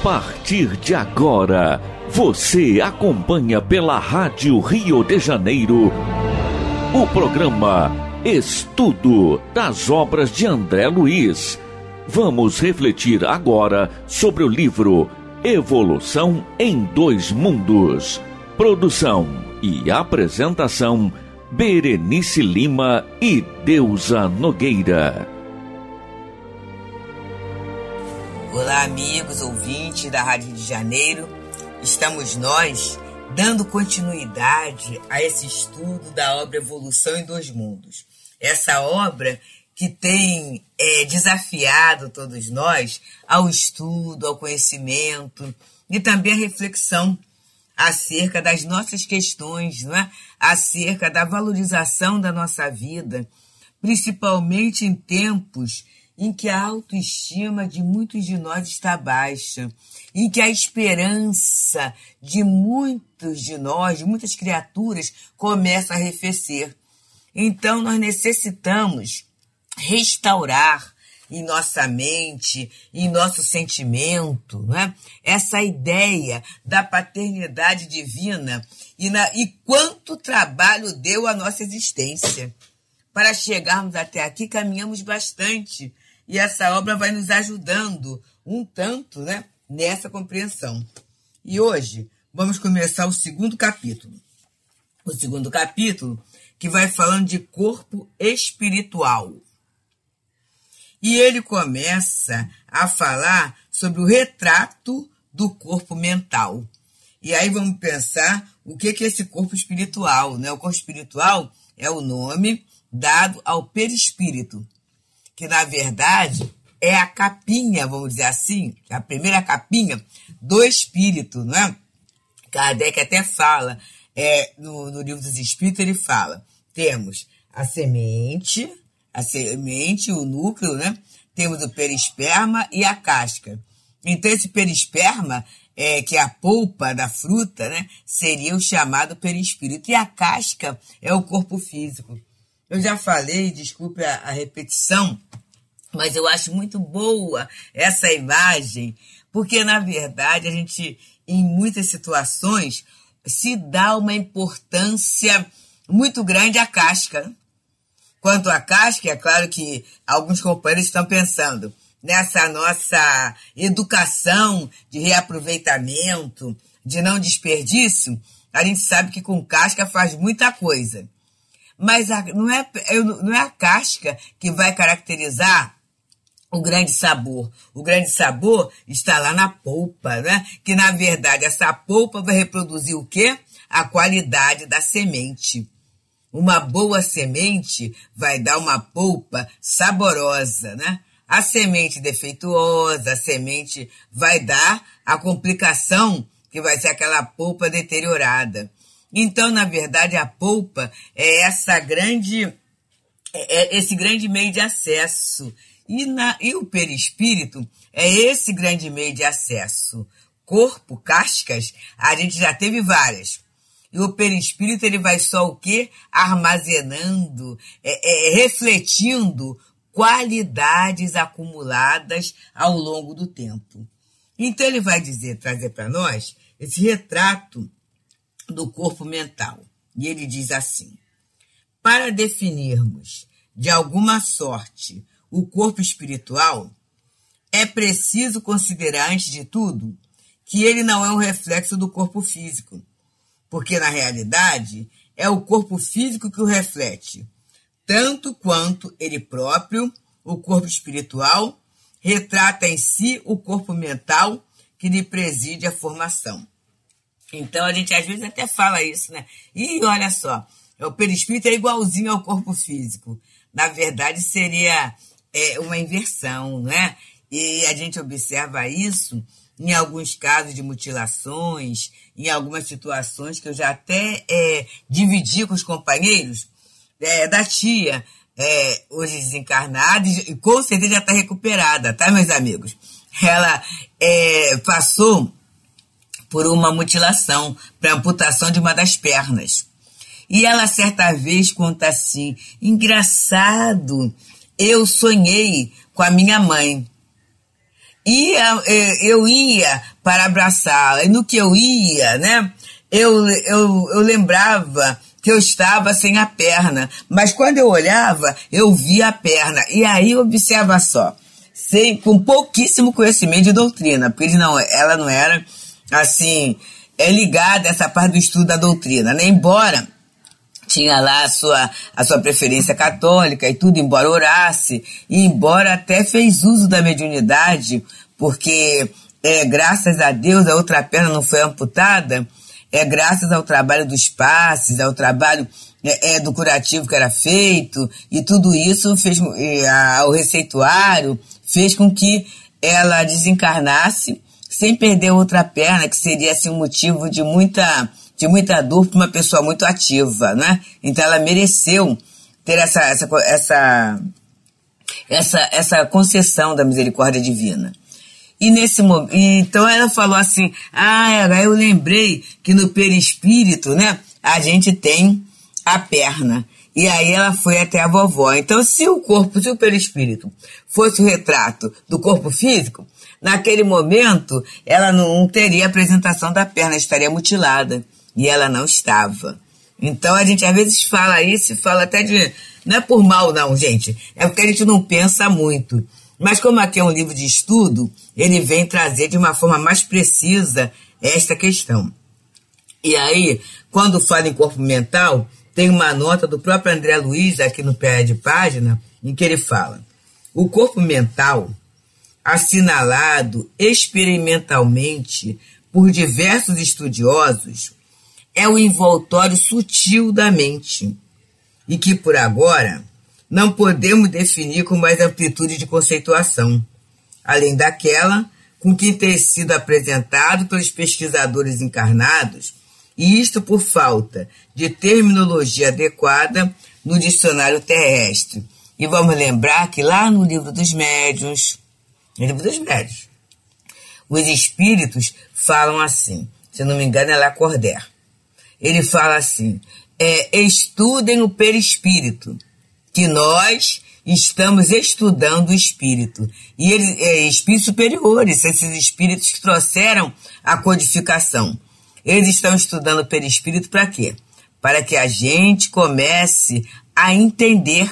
partir de agora, você acompanha pela Rádio Rio de Janeiro o programa Estudo das Obras de André Luiz. Vamos refletir agora sobre o livro Evolução em Dois Mundos. Produção e apresentação, Berenice Lima e Deusa Nogueira. Olá, amigos, ouvintes da Rádio Rio de Janeiro. Estamos nós dando continuidade a esse estudo da obra Evolução em Dois Mundos. Essa obra que tem desafiado todos nós ao estudo, ao conhecimento e também à reflexão acerca das nossas questões, não é? Acerca da valorização da nossa vida, principalmente em tempos em que a autoestima de muitos de nós está baixa, em que a esperança de muitos de nós, de muitas criaturas, começa a arrefecer. Então, nós necessitamos restaurar em nossa mente, em nosso sentimento, né? Essa ideia da paternidade divina e quanto trabalho deu à nossa existência. Para chegarmos até aqui, caminhamos bastante. E essa obra vai nos ajudando um tanto, né, nessa compreensão. E hoje vamos começar o segundo capítulo. O segundo capítulo que vai falando de corpo espiritual. E ele começa a falar sobre o retrato do corpo mental. E aí vamos pensar o que é esse corpo espiritual, né? O corpo espiritual é o nome dado ao perispírito, que na verdade é a capinha, vamos dizer assim, a primeira capinha do espírito, não é? Kardec até fala, no Livro dos Espíritos ele fala, temos a semente, o núcleo, né? Temos o perisperma e a casca. Então esse perisperma, que é a polpa da fruta, né? Seria o chamado perispírito, e a casca é o corpo físico. Eu já falei, desculpe a repetição, mas eu acho muito boa essa imagem, porque, na verdade, a gente, em muitas situações, se dá uma importância muito grande à casca. Quanto à casca, é claro que alguns companheiros estão pensando nessa nossa educação de reaproveitamento, de não desperdício. A gente sabe que com casca faz muita coisa. Mas não é a casca que vai caracterizar o grande sabor. O grande sabor está lá na polpa, né? Que, na verdade, essa polpa vai reproduzir o quê? A qualidade da semente. Uma boa semente vai dar uma polpa saborosa, né? A semente defeituosa, a semente vai dar a complicação, que vai ser aquela polpa deteriorada. Então, na verdade, a polpa é esse grande meio de acesso. E o perispírito é esse grande meio de acesso. Corpo, cascas, a gente já teve várias. E o perispírito, ele vai só o quê? Armazenando, refletindo qualidades acumuladas ao longo do tempo. Então, ele vai trazer para nós esse retrato do corpo mental. E ele diz assim: para definirmos de alguma sorte o corpo espiritual, é preciso considerar, antes de tudo, que ele não é um reflexo do corpo físico, porque, na realidade, é o corpo físico que o reflete, tanto quanto ele próprio, o corpo espiritual, retrata em si o corpo mental que lhe preside a formação. Então, a gente às vezes até fala isso, né? E olha só, o perispírito é igualzinho ao corpo físico. Na verdade, seria uma inversão, né? E a gente observa isso em alguns casos de mutilações, em algumas situações que eu já até dividi com os companheiros, da tia, hoje desencarnada, e com certeza já está recuperada, tá, meus amigos? Ela passou por uma mutilação, para amputação de uma das pernas. E ela, certa vez, conta assim: engraçado, eu sonhei com a minha mãe. E eu ia para abraçá-la, e no que eu ia, né, eu lembrava que eu estava sem a perna, mas quando eu olhava, eu via a perna, e aí observa só, com pouquíssimo conhecimento de doutrina, porque ela não era, assim, ligada a essa parte do estudo da doutrina, né, embora tinha lá a sua preferência católica e tudo, embora orasse, e embora até fez uso da mediunidade, porque graças a Deus a outra perna não foi amputada, graças ao trabalho dos passes, ao trabalho do curativo que era feito, e tudo isso fez, ao receituário, fez com que ela desencarnasse sem perder a outra perna, que seria assim, um motivo de muita dor para uma pessoa muito ativa, né? Então ela mereceu ter essa concessão da misericórdia divina. E nesse momento, então ela falou assim, eu lembrei que no perispírito, né, a gente tem a perna. E aí ela foi até a vovó. Então se o perispírito fosse o retrato do corpo físico, naquele momento ela não teria a apresentação da perna, estaria mutilada. E ela não estava. Então a gente às vezes fala isso, fala até de... Não é por mal não, gente. É porque a gente não pensa muito. Mas como aqui é um livro de estudo, ele vem trazer de uma forma mais precisa esta questão. E aí, quando fala em corpo mental, tem uma nota do próprio André Luiz, aqui no pé de página, em que ele fala: o corpo mental, assinalado experimentalmente por diversos estudiosos, é o envoltório sutil da mente, e que por agora não podemos definir com mais amplitude de conceituação, além daquela com que tem sido apresentado pelos pesquisadores encarnados, e isto por falta de terminologia adequada no dicionário terrestre. E vamos lembrar que lá no livro dos médiuns, os espíritos falam assim, se não me engano é Lacordaire. Ele fala assim, estudem o perispírito, que nós estamos estudando o espírito. E eles, espíritos superiores, esses espíritos que trouxeram a codificação. Eles estão estudando o perispírito para quê? Para que a gente comece a entender.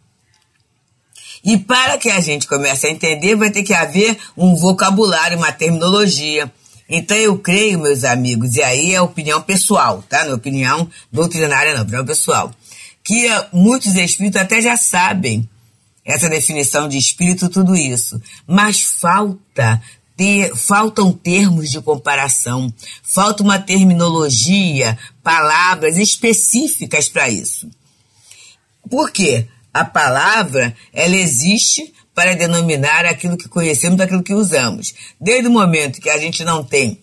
E para que a gente comece a entender, vai ter que haver um vocabulário, uma terminologia. Então eu creio, meus amigos, e aí é opinião pessoal, tá? Não é opinião doutrinária não, opinião pessoal, que muitos espíritos até já sabem essa definição de espírito, tudo isso, mas faltam termos de comparação, falta uma terminologia, palavras específicas para isso. Por quê? A palavra, ela existe para denominar aquilo que conhecemos, daquilo que usamos. Desde o momento que a gente não tem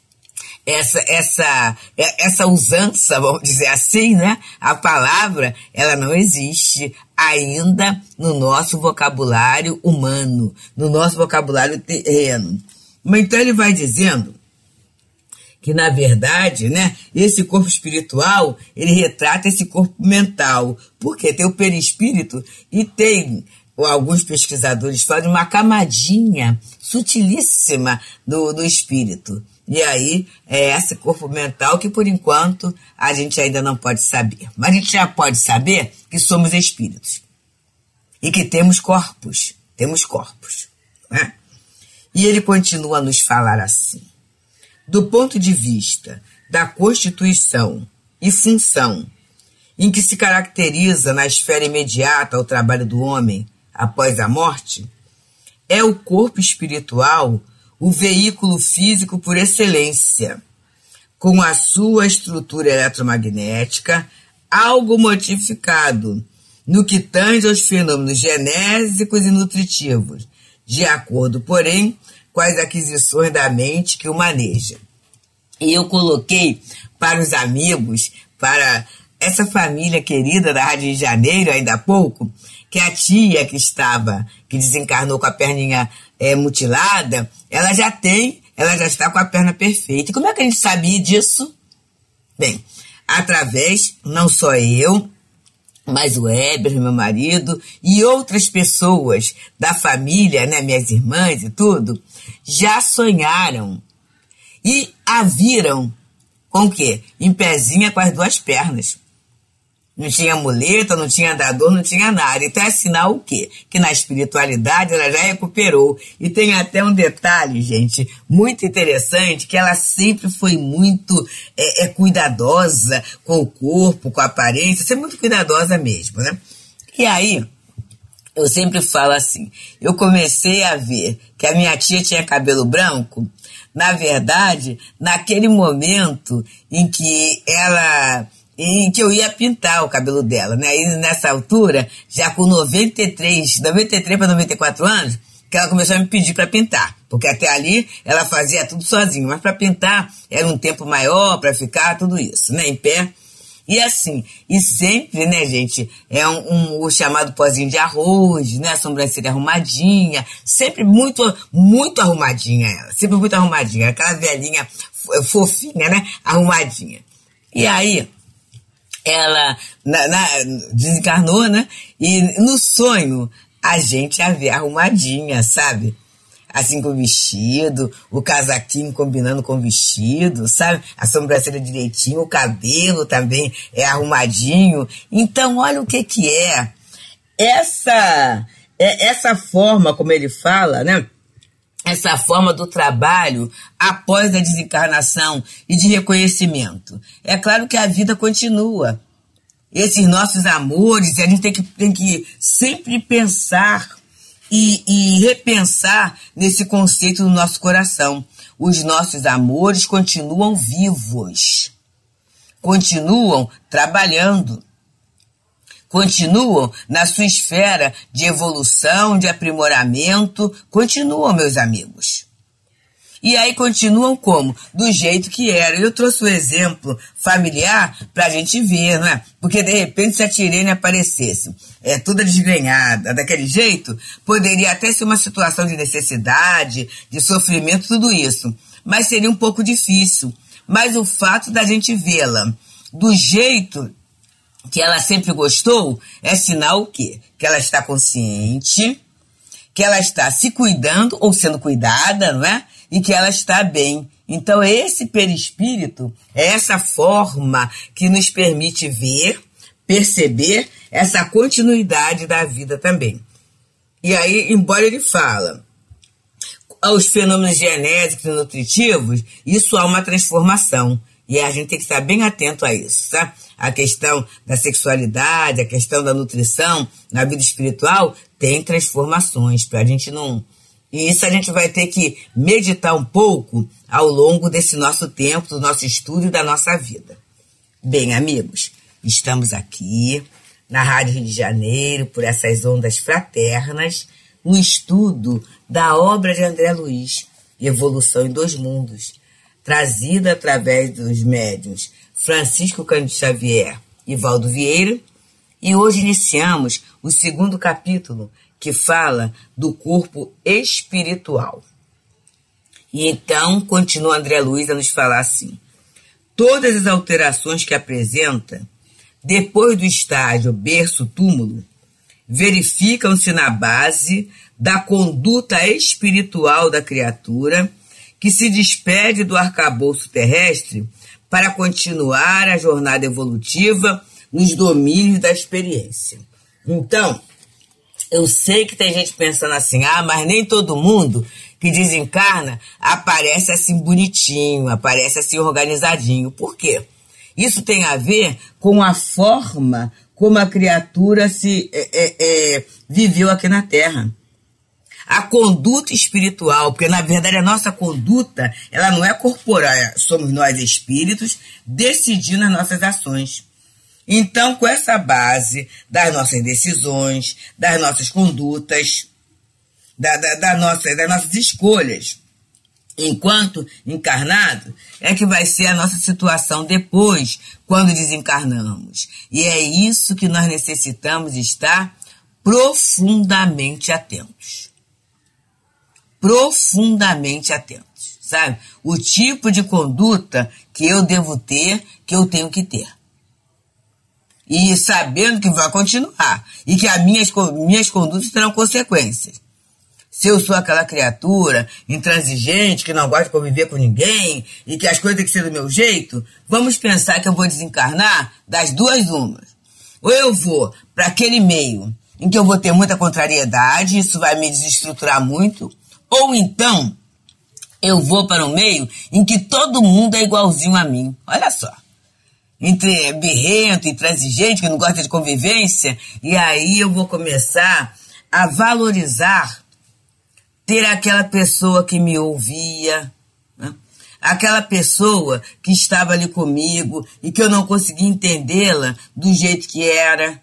essa usança, vamos dizer assim, né? A palavra, ela não existe ainda no nosso vocabulário humano, no nosso vocabulário terreno. Mas então ele vai dizendo que, na verdade, né, esse corpo espiritual, ele retrata esse corpo mental, porque tem o perispírito e tem, alguns pesquisadores falam, uma camadinha sutilíssima do espírito. E aí, é esse corpo mental que, por enquanto, a gente ainda não pode saber. Mas a gente já pode saber que somos espíritos. E que temos corpos. Né? E ele continua a nos falar assim. Do ponto de vista da constituição e função em que se caracteriza na esfera imediata ao trabalho do homem após a morte, é o corpo espiritual o veículo físico por excelência, com a sua estrutura eletromagnética, algo modificado no que tange aos fenômenos genésicos e nutritivos, de acordo, porém, com as aquisições da mente que o maneja. E eu coloquei para os amigos, para essa família querida da Rádio de Janeiro, ainda há pouco, que a tia que desencarnou com a perninha mutilada, ela já está com a perna perfeita. E como é que a gente sabia disso? Bem, através, não só eu, Mas o Heber, meu marido, e outras pessoas da família, né, minhas irmãs e tudo, já sonharam e a viram com o quê? Em pezinha com as duas pernas. Não tinha muleta, não tinha andador, não tinha nada. Então é sinal o quê? Que na espiritualidade ela já recuperou. E tem até um detalhe, gente, muito interessante, que ela sempre foi muito cuidadosa com o corpo, com a aparência, sempre muito cuidadosa mesmo, né? E aí, eu sempre falo assim, eu comecei a ver que a minha tia tinha cabelo branco, na verdade, naquele momento em que eu ia pintar o cabelo dela, né? E nessa altura, já com 93 para 94 anos, que ela começou a me pedir para pintar. Porque até ali ela fazia tudo sozinha, mas para pintar era um tempo maior, para ficar tudo isso, né? Em pé. E assim, e sempre, né, gente, é o chamado pozinho de arroz, né? A sobrancelha arrumadinha, sempre muito arrumadinha ela, sempre muito arrumadinha, aquela velhinha fofinha, né? Arrumadinha. E aí, ela desencarnou, né? E no sonho, a gente a vê arrumadinha, sabe? Assim com o vestido, o casaquinho combinando com o vestido, sabe? A sobrancelha direitinho, o cabelo também é arrumadinho. Então, olha o que é. Essa forma, como ele fala, né? Essa forma do trabalho após a desencarnação e de reconhecimento. É claro que a vida continua. Esses nossos amores, a gente tem que sempre pensar e repensar nesse conceito no nosso coração. Os nossos amores continuam vivos, continuam trabalhando, continuam na sua esfera de evolução, de aprimoramento, continuam, meus amigos. E aí continuam como? Do jeito que era. Eu trouxe um exemplo familiar para a gente ver, não é? Porque de repente se a Tirene aparecesse toda desgrenhada, daquele jeito, poderia até ser uma situação de necessidade, de sofrimento, tudo isso. Mas seria um pouco difícil. Mas o fato da gente vê-la do jeito que ela sempre gostou é sinal o quê? Que ela está consciente, que ela está se cuidando ou sendo cuidada, não é? E que ela está bem. Então esse perispírito é essa forma que nos permite ver, perceber essa continuidade da vida também. E aí, embora ele fala aos fenômenos genéticos e nutritivos, isso há uma transformação. E a gente tem que estar bem atento a isso, tá? A questão da sexualidade, a questão da nutrição na vida espiritual tem transformações, para a gente não... E isso a gente vai ter que meditar um pouco ao longo desse nosso tempo, do nosso estudo e da nossa vida. Bem, amigos, estamos aqui na Rádio Rio de Janeiro, por essas ondas fraternas, no estudo da obra de André Luiz, Evolução em Dois Mundos, trazida através dos médiuns Francisco Cândido Xavier e Valdo Vieira, e hoje iniciamos o segundo capítulo, que fala do corpo espiritual. E então, continua André Luiz a nos falar assim: todas as alterações que apresenta, depois do estágio berço-túmulo, verificam-se na base da conduta espiritual da criatura, que se despede do arcabouço terrestre para continuar a jornada evolutiva nos domínios da experiência. Então, eu sei que tem gente pensando assim, mas nem todo mundo que desencarna aparece assim bonitinho, aparece assim organizadinho. Por quê? Isso tem a ver com a forma como a criatura viveu aqui na Terra. A conduta espiritual, porque na verdade a nossa conduta, ela não é corporal, somos nós espíritos decidindo as nossas ações. Então, com essa base das nossas decisões, das nossas condutas, das nossas escolhas, enquanto encarnado, é que vai ser a nossa situação depois, quando desencarnamos. E é isso que nós necessitamos estar profundamente atentos. Profundamente atentos, sabe? O tipo de conduta que eu devo ter, que eu tenho que ter. e sabendo que vai continuar e que as minhas condutas terão consequências. Se eu sou aquela criatura intransigente, que não gosta de conviver com ninguém e que as coisas têm que ser do meu jeito, vamos pensar que eu vou desencarnar das duas umas. Ou eu vou para aquele meio em que eu vou ter muita contrariedade, isso vai me desestruturar muito, ou então eu vou para um meio em que todo mundo é igualzinho a mim. Olha só. Entre birrento, intransigente, que não gosta de convivência, e aí eu vou começar a valorizar ter aquela pessoa que me ouvia, né? Aquela pessoa que estava ali comigo e que eu não conseguia entendê-la do jeito que era.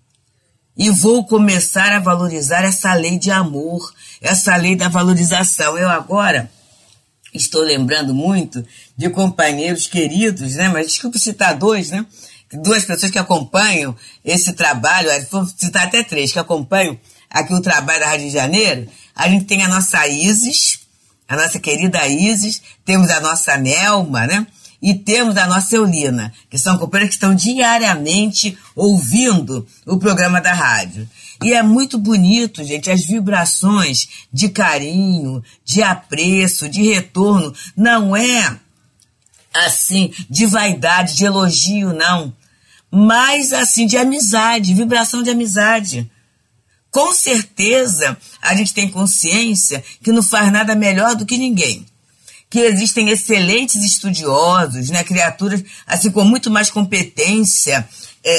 E vou começar a valorizar essa lei de amor, essa lei da valorização. Eu agora estou lembrando muito de companheiros queridos, né? Mas desculpe citar dois, né? Duas pessoas que acompanham esse trabalho, vou citar até três, que acompanham aqui o trabalho da Rádio de Janeiro. A gente tem a nossa Isis, a nossa querida Isis, temos a nossa Nelma, né? E temos a nossa Eulina, que são companheiras que estão diariamente ouvindo o programa da rádio. E é muito bonito, gente, as vibrações de carinho, de apreço, de retorno. Não é assim, de vaidade, de elogio, não. Mas assim, de amizade, vibração de amizade. Com certeza, a gente tem consciência que não faz nada melhor do que ninguém. Que existem excelentes estudiosos, né, criaturas assim com muito mais competência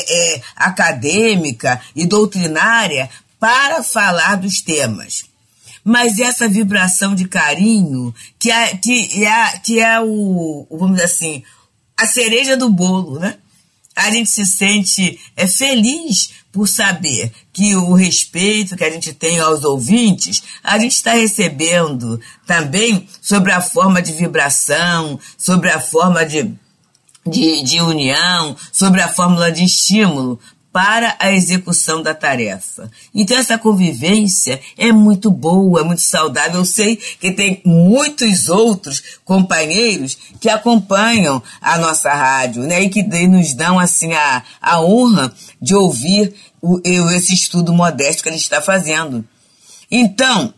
acadêmica e doutrinária para falar dos temas. Mas essa vibração de carinho, que é vamos dizer assim, a cereja do bolo, né? A gente se sente feliz por saber que o respeito que a gente tem aos ouvintes, a gente está recebendo também sobre a forma de vibração, sobre a forma de união, sobre a fórmula de estímulo para a execução da tarefa. Então essa convivência é muito boa, é muito saudável. Eu sei que tem muitos outros companheiros que acompanham a nossa rádio, né, e que nos dão assim a honra de ouvir esse estudo modesto que a gente está fazendo. Então,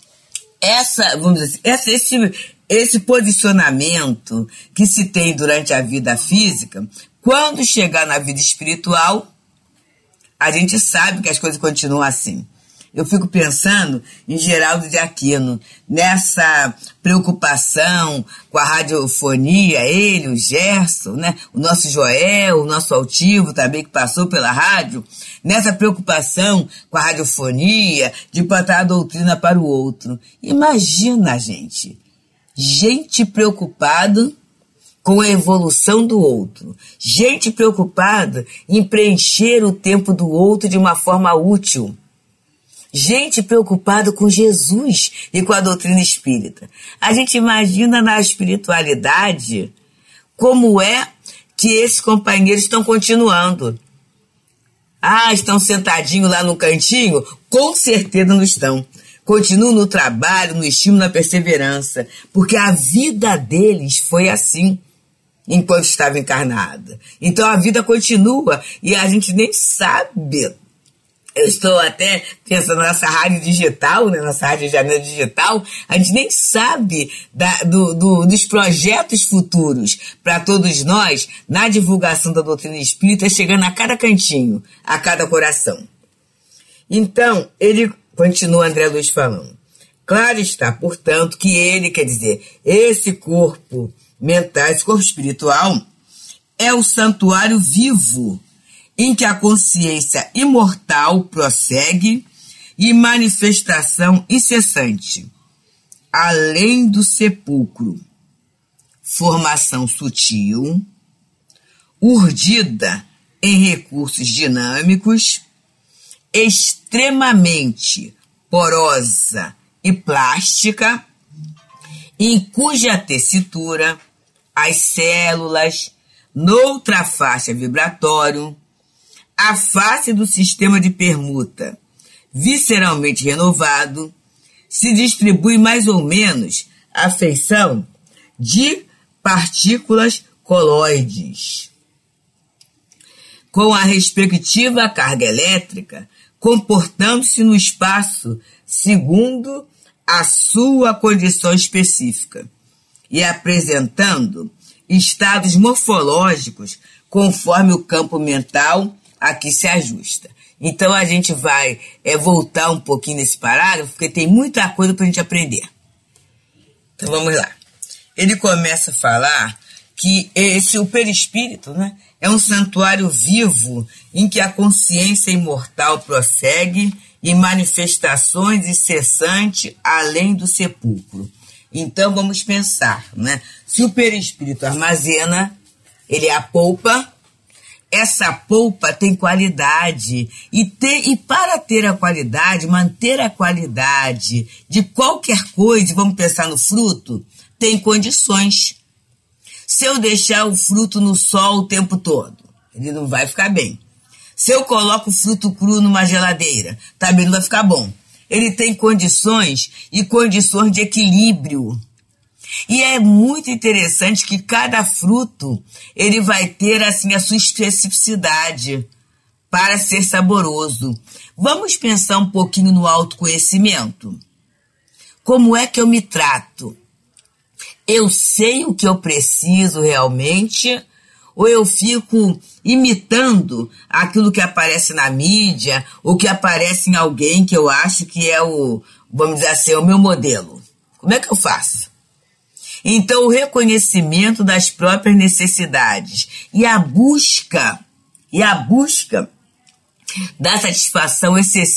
vamos dizer assim, esse posicionamento que se tem durante a vida física, quando chegar na vida espiritual, a gente sabe que as coisas continuam assim. Eu fico pensando em Geraldo de Aquino, nessa preocupação com a radiofonia, ele, o Gerson, né? O nosso Joel, o nosso altivo também que passou pela rádio, nessa preocupação com a radiofonia, de plantar a doutrina para o outro. Imagina, gente preocupada com a evolução do outro, gente preocupada em preencher o tempo do outro de uma forma útil, gente preocupada com Jesus e com a doutrina espírita. A gente imagina na espiritualidade como é que esses companheiros estão continuando. Estão sentadinhos lá no cantinho? Com certeza não estão. Continuam no trabalho, no estímulo, na perseverança, porque a vida deles foi assim enquanto estava encarnada. Então a vida continua e a gente nem sabe. Eu estou até pensando nessa rádio digital, né, nossa Rádio de Janeiro digital, a gente nem sabe dos projetos futuros para todos nós na divulgação da doutrina espírita, chegando a cada cantinho, a cada coração. Então, ele continua, André Luiz falando. Claro está, portanto, que ele, quer dizer, esse corpo mental, esse corpo espiritual, é o santuário vivo em que a consciência imortal prossegue e manifestação incessante, além do sepulcro, formação sutil, urdida em recursos dinâmicos, extremamente porosa e plástica, em cuja tessitura as células, noutra faixa vibratória, a face do sistema de permuta, visceralmente renovado, se distribui mais ou menos a feição de partículas coloides. com a respectiva carga elétrica, comportando-se no espaço segundo a sua condição específica e apresentando estados morfológicos conforme o campo mental a que se ajusta. Então a gente vai voltar um pouquinho nesse parágrafo, porque tem muita coisa para a gente aprender. Então vamos lá. Ele começa a falar que o perispírito, né, é um santuário vivo em que a consciência imortal prossegue em manifestações incessantes além do sepulcro. Então vamos pensar, né? Se o perispírito armazena, ele é a polpa, essa polpa tem qualidade e para ter a qualidade, manter a qualidade de qualquer coisa, vamos pensar no fruto, tem condições. Se eu deixar o fruto no sol o tempo todo, ele não vai ficar bem. Se eu coloco o fruto cru numa geladeira, também não vai ficar bom. Ele tem condições e condições de equilíbrio. E é muito interessante que cada fruto, ele vai ter assim a sua especificidade para ser saboroso. Vamos pensar um pouquinho no autoconhecimento. Como é que eu me trato? Eu sei o que eu preciso realmente, ou eu fico imitando aquilo que aparece na mídia, ou que aparece em alguém que eu acho que é vamos dizer assim, o meu modelo? Como é que eu faço? Então, o reconhecimento das próprias necessidades e a busca da satisfação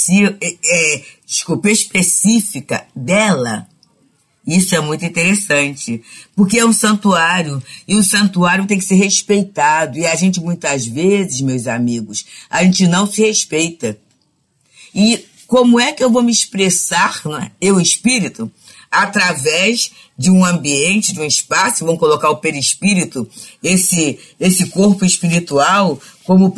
específica dela. Isso é muito interessante, porque é um santuário, e o santuário tem que ser respeitado, e a gente muitas vezes, meus amigos, a gente não se respeita. E como é que eu vou me expressar, né, eu espírito, através de um ambiente, de um espaço, vamos colocar o perispírito, esse corpo espiritual, como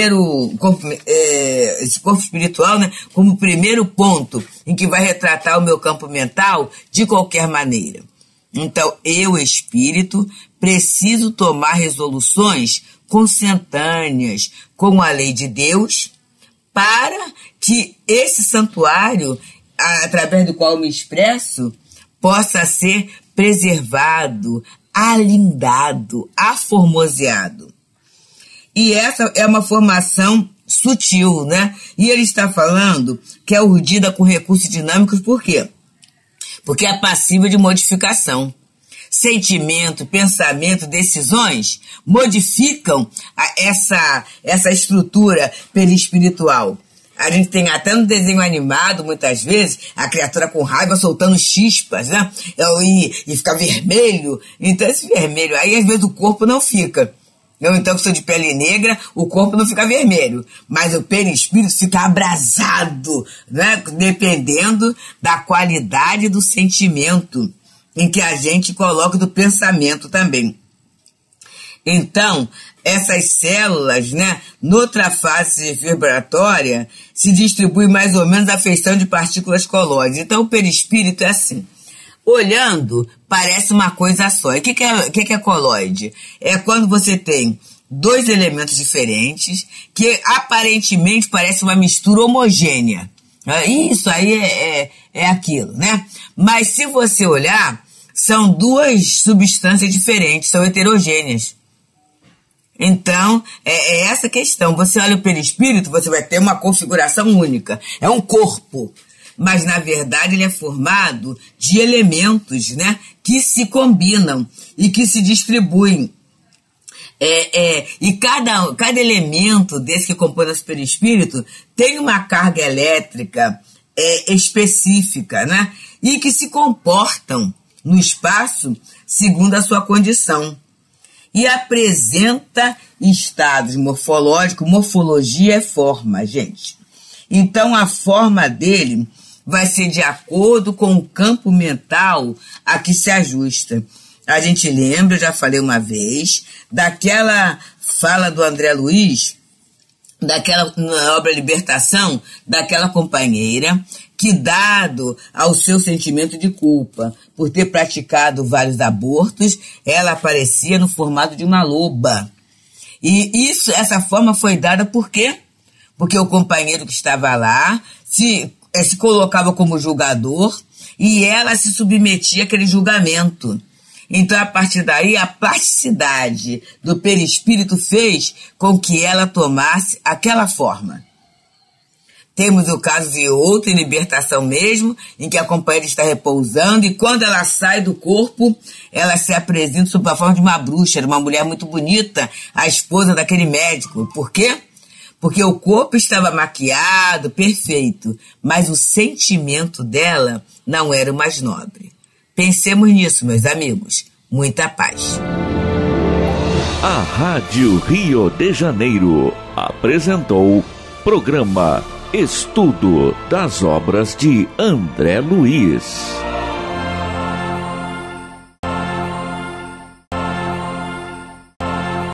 esse corpo espiritual, né, como o primeiro ponto em que vai retratar o meu campo mental de qualquer maneira. Então, eu, espírito, preciso tomar resoluções consentâneas com a lei de Deus para que esse santuário, através do qual eu me expresso, possa ser preservado, alindado, aformoseado. E essa é uma formação sutil, né? E ele está falando que é urdida com recursos dinâmicos, por quê? Porque é passiva de modificação. Sentimento, pensamento, decisões modificam essa estrutura perispiritual. A gente tem até no desenho animado, muitas vezes, a criatura com raiva soltando chispas, né? E fica vermelho. Então esse vermelho aí, às vezes o corpo não fica. Eu, então, que sou de pele negra, o corpo não fica vermelho, mas o perispírito fica abrasado, né? Dependendo da qualidade do sentimento em que a gente coloca, do pensamento também. Então, essas células, né, noutra fase vibratória, se distribui mais ou menos a feição de partículas colóides. Então, o perispírito é assim. Olhando, parece uma coisa só. E o que é colóide? É quando você tem dois elementos diferentes que aparentemente parece uma mistura homogênea. Isso aí é aquilo, né? Mas se você olhar, são duas substâncias diferentes, são heterogêneas. Então, é essa questão. Você olha o perispírito, você vai ter uma configuração única. É um corpo. Mas, na verdade, ele é formado de elementos, né, que se combinam e que se distribuem. E cada elemento desse que compõe nosso perispírito tem uma carga elétrica específica, né, e que se comportam no espaço segundo a sua condição. E apresenta estados morfológicos. Morfologia é forma, gente. Então, a forma dele vai ser de acordo com o campo mental a que se ajusta. A gente lembra, eu já falei uma vez, daquela fala do André Luiz, na obra Libertação, daquela companheira que, dado ao seu sentimento de culpa por ter praticado vários abortos, ela aparecia no formato de uma loba. E essa forma foi dada por quê? Porque o companheiro que estava lá se colocava como julgador e ela se submetia àquele julgamento. Então, a partir daí, a plasticidade do perispírito fez com que ela tomasse aquela forma. Temos o caso de outra em libertação mesmo, em que a companheira está repousando e quando ela sai do corpo, ela se apresenta sob a forma de uma bruxa, era uma mulher muito bonita, a esposa daquele médico. Por quê? Porque o corpo estava maquiado, perfeito, mas o sentimento dela não era o mais nobre. Pensemos nisso, meus amigos. Muita paz. A Rádio Rio de Janeiro apresentou programa Estudo das Obras de André Luiz.